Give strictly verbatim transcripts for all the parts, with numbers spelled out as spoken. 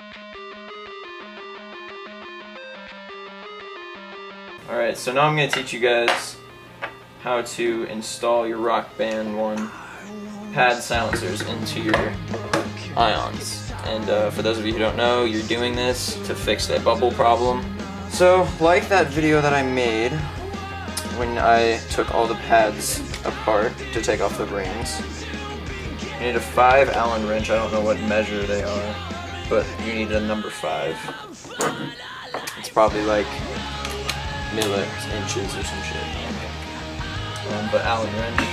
Alright, so now I'm going to teach you guys how to install your Rock Band one pad silencers into your ions. And uh, for those of you who don't know, you're doing this to fix that bubble problem. So, like that video that I made when I took all the pads apart to take off the rings, you need a five Allen wrench. I don't know what measure they are, but you need a number five. It's probably like milli inches or some shit. Um, but Allen wrench.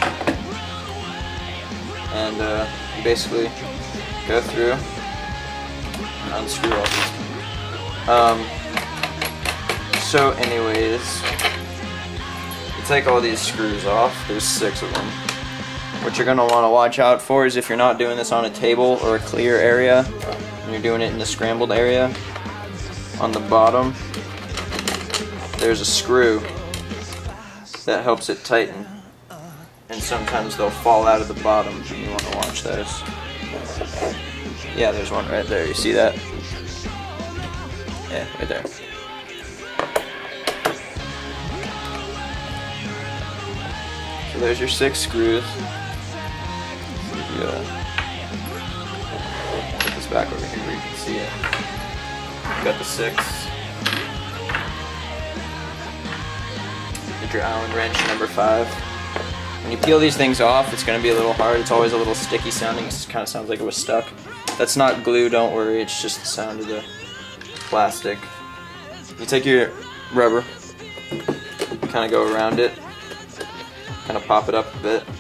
And uh, you basically go through and unscrew all these. Um, so anyways, you take all these screws off. There's six of them. What you're going to want to watch out for is if you're not doing this on a table or a clear area, and you're doing it in the scrambled area, on the bottom there's a screw that helps it tighten, and sometimes they'll fall out of the bottom, and you want to watch those. Yeah, there's one right there, you see that? Yeah, right there. So there's your six screws. You, uh, put this back over here where you can see it. You got the six. Get your Allen wrench number five. When you peel these things off, it's going to be a little hard. It's always a little sticky sounding. It kind of sounds like it was stuck. That's not glue, don't worry. It's just the sound of the plastic. You take your rubber, kind of go around it, kind of pop it up a bit,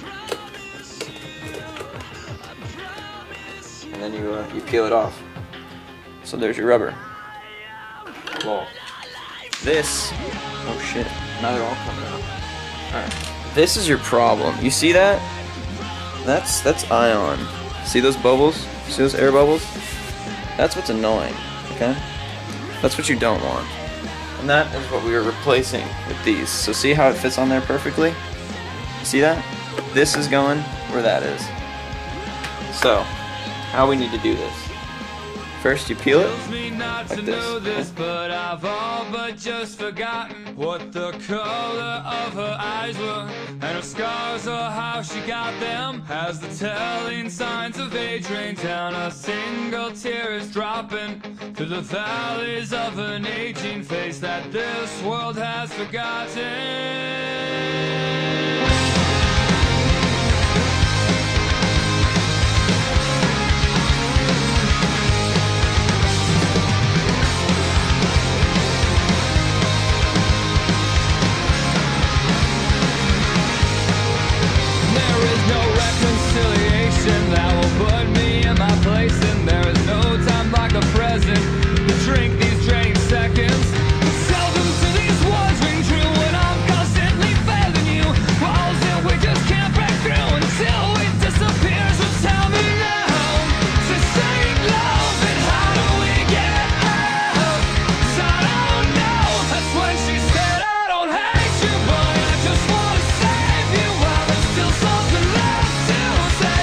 and then you uh, you peel it off. So there's your rubber. Cool. This, oh shit, now they're all coming out. Alright, this is your problem. You see that? That's, that's ion. See those bubbles? See those air bubbles? That's what's annoying, okay? That's what you don't want. And that is what we are replacing with these. So see how it fits on there perfectly? See that? This is going where that is. So, how we need to do this. First you peel it, like this. But I've all but just forgotten what the color of her eyes were, and her scars or how she got them. As the telling signs of age rain down, a single tear is dropping through the valleys of an aging face that this world has forgotten. That will put me in my place, and there is no time like the present to drink these draining seconds. Seldom do these words ring true when I'm constantly failing you. Walls that we just can't break through until we disappear. So tell me now, sustained love, and how do we get out? 'Cause I don't know. That's when she said I don't hate you, but I just wanna save you while there's still something left to say.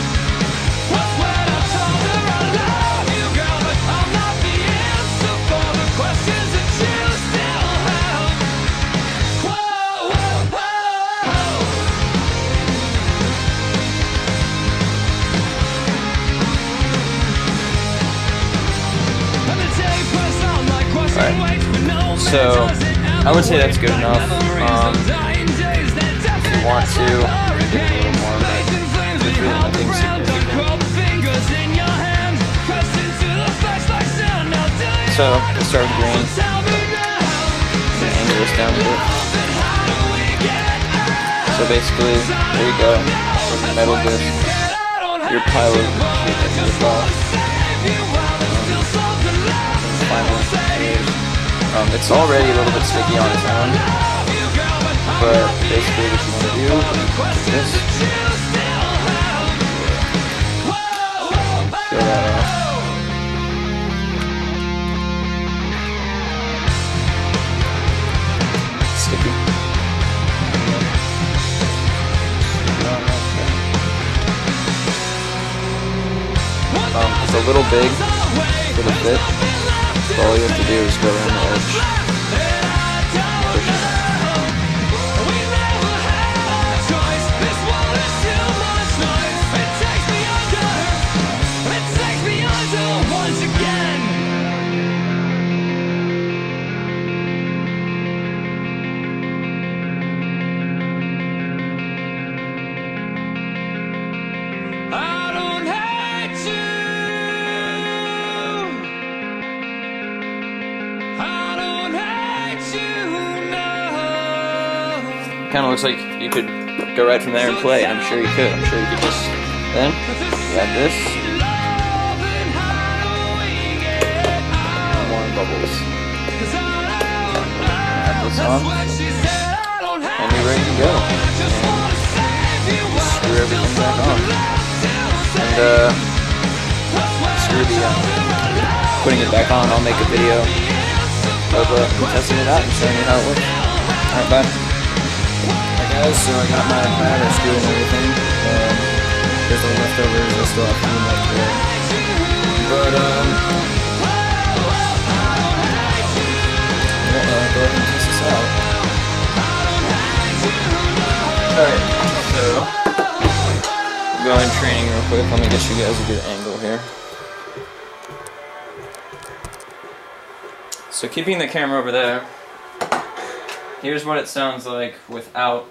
So, I would say that's good enough. Um, if you want to, do a little more, but there's really nothing significant. So, we'll start with green. I'm going to angle this down a bit. So basically, there you go. From the metal disc, your pile of shit that you just off. Finally, Um, it's already a little bit sticky on its own, but basically what you want to do is this. Peel that off. Sticky. Um, it's a little big. for the fit. So all you have to do is go around the edge. Push it. Kind of looks like you could go right from there and play, and I'm sure you could. I'm sure you could just then grab this. More bubbles. Add this on, and you're ready to go. And just screw everything back on. And uh, screw the uh, putting it back on. I'll make a video of uh, testing it out and showing you how it works. Alright, bye. Guys, so I got my pad, I screwed and everything. Um, there's no leftovers, I still have to clean up there. But, um, we'll uh, go ahead and test this out. Alright, so, go ahead and training real quick. Let me get you guys a good angle here. So, keeping the camera over there, here's what it sounds like without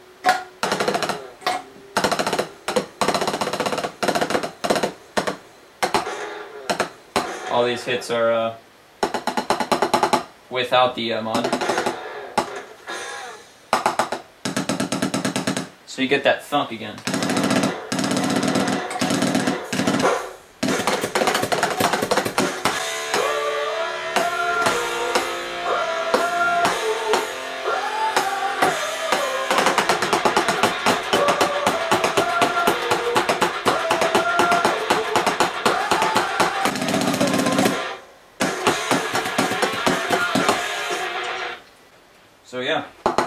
all these hits are uh, without the uh, mod. So you get that thunk again. So yeah,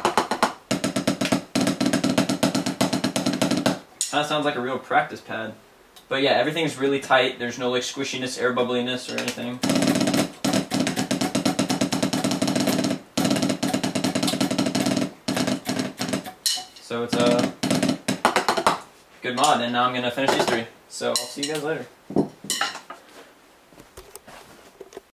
kind of sounds like a real practice pad. But yeah, everything's really tight. There's no like squishiness, air bubbliness, or anything. So it's a good mod, and now I'm gonna finish these three. So I'll see you guys later.